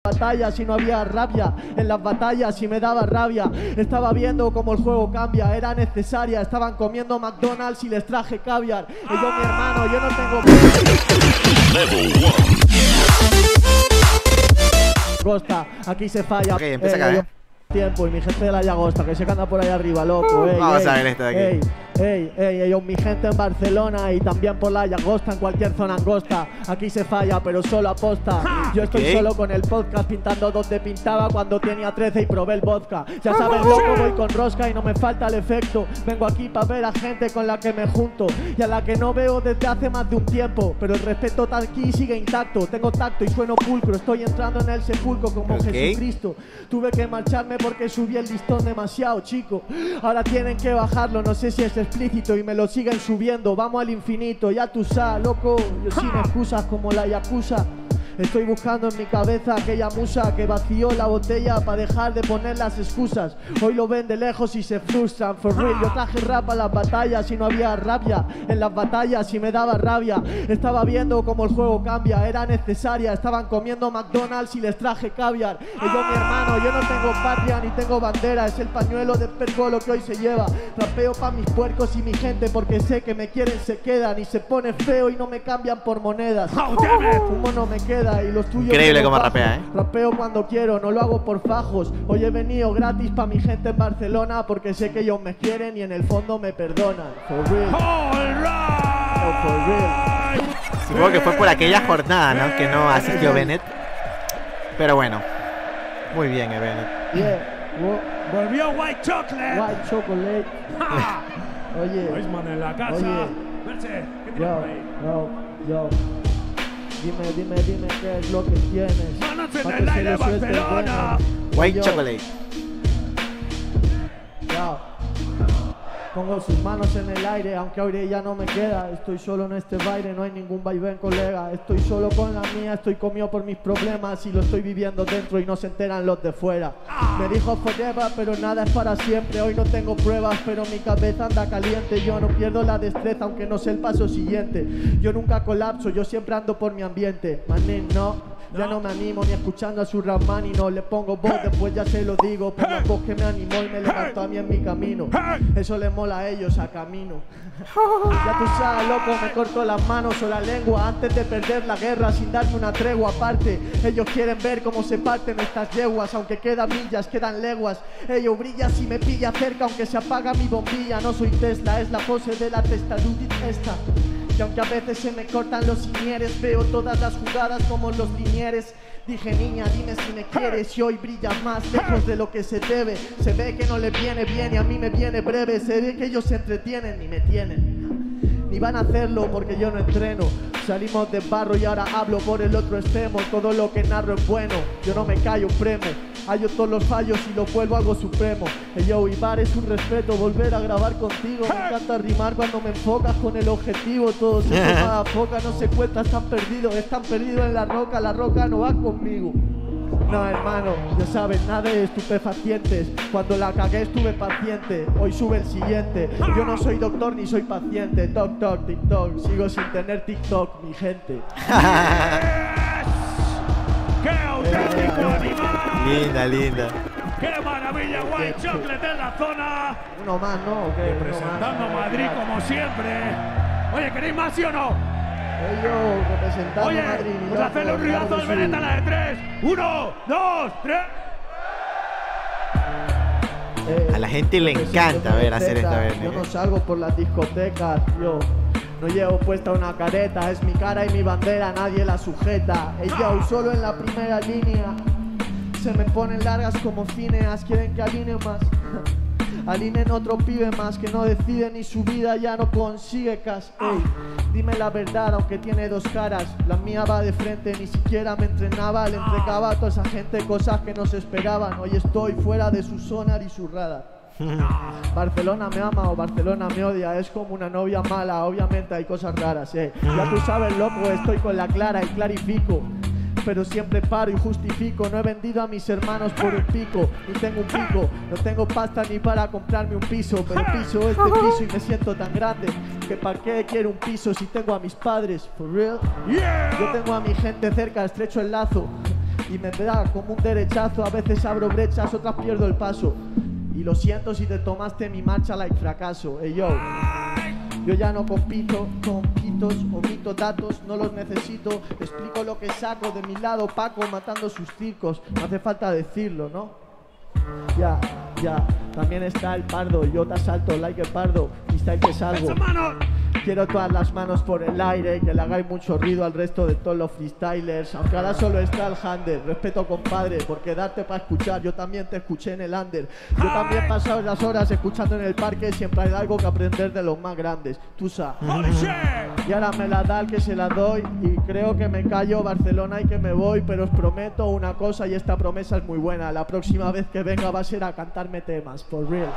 batallas y no había rabia en las batallas y me daba rabia. Estaba viendo cómo el juego cambia, era necesaria. Estaban comiendo McDonald's y les traje caviar. Y yo, mi hermano, yo no tengo Costa, aquí se falla. Ok, empieza acá, Tiempo y mi gente de la Llagosta, que se anda por ahí arriba, loco. Vamos a ver esto de aquí. Mi gente en Barcelona y también por la Llagosta, en cualquier zona angosta. Aquí se falla, pero solo aposta. Yo estoy solo con el podcast pintando donde pintaba cuando tenía 13 y probé el vodka. Ya sabes, loco, voy con rosca y no me falta el efecto. Vengo aquí para ver a gente con la que me junto y a la que no veo desde hace más de un tiempo. Pero el respeto aquí sigue intacto. Tengo tacto y sueno pulcro. Estoy entrando en el sepulcro como Jesucristo. Tuve que marcharme porque subí el listón demasiado, chico. Ahora tienen que bajarlo, no sé si es explícito y me lo siguen subiendo. Vamos al infinito, ya tú sabes, loco. Yo sin excusas como la Yakuza. Estoy buscando en mi cabeza aquella musa que vació la botella para dejar de poner las excusas. Hoy lo ven de lejos y se frustran, for real. Yo traje rap a las batallas y no había rabia en las batallas y me daba rabia. Estaba viendo cómo el juego cambia, era necesaria. Estaban comiendo McDonald's y les traje caviar. Y yo, mi hermano, yo no tengo patria ni tengo bandera. Es el pañuelo de pergolo que hoy se lleva. Rapeo pa' mis puercos y mi gente porque sé que me quieren, se quedan. Y se pone feo y no me cambian por monedas. Fumo no me queda. Y los tuyos. Increíble cómo rapea, Rapeo cuando quiero, no lo hago por fajos. Hoy he venido gratis pa' mi gente en Barcelona porque sé que ellos me quieren y en el fondo me perdonan. For real. For real. Supongo que fue por aquella jornada, ¿no? Que no asistió Bennett. Pero bueno, muy bien, Bennett. Volvió White Chocolate. White Chocolate. Oye. Weisman en la casa. Merche, ¿qué tienes por ahí? Yo. Dime qué es lo que tienes. Manos en el aire, Barcelona. White Chocolate. Ya. Pongo sus manos en el aire, aunque aire ya no me queda. Estoy solo en este baile, no hay ningún vaivén, colega. Estoy solo con la mía, estoy comido por mis problemas y lo estoy viviendo dentro y no se enteran los de fuera. Me dijo forever, pero nada es para siempre. Hoy no tengo pruebas, pero mi cabeza anda caliente. Yo no pierdo la destreza, aunque no sé el paso siguiente. Yo nunca colapso, yo siempre ando por mi ambiente. Manín, no. Ya no me animo ni escuchando a su Rahman y no le pongo voz, después ya se lo digo. Por la voz que me animó y me levantó a mí en mi camino. Eso les mola a ellos a camino. Ya tú sabes, loco, me corto las manos o la lengua antes de perder la guerra sin darme una tregua. Aparte, ellos quieren ver cómo se parten estas yeguas. Aunque quedan millas, quedan leguas. Ellos brillan si me pilla cerca, aunque se apaga mi bombilla. No soy Tesla, es la pose de la testadudit esta. Y aunque a veces se me cortan los inieres, veo todas las jugadas como los linieres. Dije, niña, dime si me quieres y hoy brillas más lejos de lo que se debe. Se ve que no le viene bien y a mí me viene breve. Se ve que ellos se entretienen y me tienen. Ni van a hacerlo porque yo no entreno. Salimos de barro y ahora hablo por el otro extremo. Todo lo que narro es bueno, yo no me callo, premo. Hallo todos los fallos y lo vuelvo algo supremo. Yo, Ibar, es un respeto volver a grabar contigo. Me encanta rimar cuando me enfocas con el objetivo. Todos esos motherfuckers no se encuentran, están perdidos en la roca no va conmigo. No, hermano, ya sabes, nada de estupefacientes. Cuando la cagué estuve paciente, hoy sube el siguiente. Yo no soy doctor ni soy paciente. Toc, TikTok, sigo sin tener TikTok, mi gente. ¡Qué auténtico animal! Linda. ¡Qué maravilla! White Chocolate en la zona. Uno más, ¿no? ¿Qué? Representando a Madrid como siempre. Oye, ¿queréis más, sí o no? Yo representando a Madrid. Oye, hacerle un ribazo al Bennett a la de 3. 1, 2, 3. A la gente le encanta ver hacer esta vez. Yo no salgo por las discotecas, yo no llevo puesta una careta. Es mi cara y mi bandera, nadie la sujeta. Yo solo en la primera línea. Se me ponen largas como cineas, quieren que alinee más. Alineen otro pibe más que no decide ni su vida, ya no consigue cash. Ey, dime la verdad, aunque tiene dos caras. La mía va de frente, ni siquiera me entrenaba. Le entregaba a toda esa gente cosas que no se esperaban. Hoy estoy fuera de su sonar y su radar. Barcelona me ama o Barcelona me odia. Es como una novia mala, obviamente hay cosas raras. Ya tú sabes, loco, estoy con la clara y clarifico. Pero siempre paro y justifico. No he vendido a mis hermanos por un pico, ni tengo un pico. No tengo pasta ni para comprarme un piso, pero piso este piso y me siento tan grande que para qué quiero un piso si tengo a mis padres. For real. Yo tengo a mi gente cerca, estrecho el lazo. y me da como un derechazo. A veces abro brechas, otras pierdo el paso. Y lo siento si te tomaste mi marcha like fracaso. Ey yo ya no compito con pitos, omito datos, no los necesito. Explico lo que saco de mi lado Paco matando sus circos. No hace falta decirlo, ¿no? Ya, también está el pardo. Yo te asalto like el pardo. Freestyle que salgo. Quiero todas las manos por el aire y que le hagáis mucho ruido al resto de todos los freestylers. Aunque ahora solo está el Hander. Respeto, compadre, por quedarte para escuchar. Yo también te escuché en el under. Yo también he pasado las horas escuchando en el parque. Siempre hay algo que aprender de los más grandes. Tú sabes. Y ahora me la da el que se la doy. Y creo que me callo Barcelona y que me voy. Pero os prometo una cosa y esta promesa es muy buena. La próxima vez que venga va a ser a cantarme temas. For real.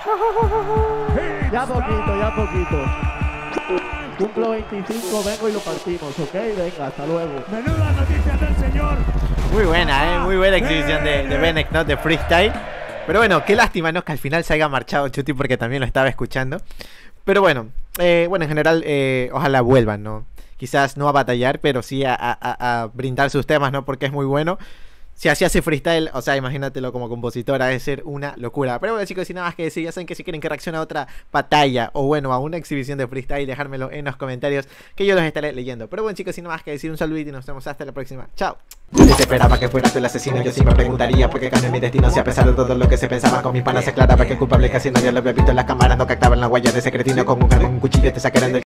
Ya poquito. Cumplo 25, vengo y lo partimos, ¿ok? Venga, hasta luego. Menudas noticias del señor. Muy buena, muy buena exhibición de Benek, ¿no? De freestyle. Pero bueno, qué lástima, ¿no? Que al final se haya marchado Chuti porque también lo estaba escuchando. Pero bueno, en general, ojalá vuelvan, ¿no? Quizás no a batallar, pero sí a brindar sus temas, ¿no? Porque es muy bueno. Si así hace freestyle, o sea, imagínatelo como compositora, debe ser una locura. Pero bueno, chicos, sin nada más que decir, ya saben que si quieren que reaccione a otra batalla o bueno, a una exhibición de freestyle, dejármelo en los comentarios que yo los estaré leyendo. Pero bueno, chicos, sin nada más que decir, un saludito y nos vemos hasta la próxima. Chao. Desesperaba que fueras tú el asesino, yo sí me preguntaría por qué cambió mi destino. Si a pesar de todo lo que se pensaba con mis panas se aclaraba que el culpable casi nadie lo había visto en las cámaras, no captaban la huella de ese cretino. Con un cuchillo te sacaran del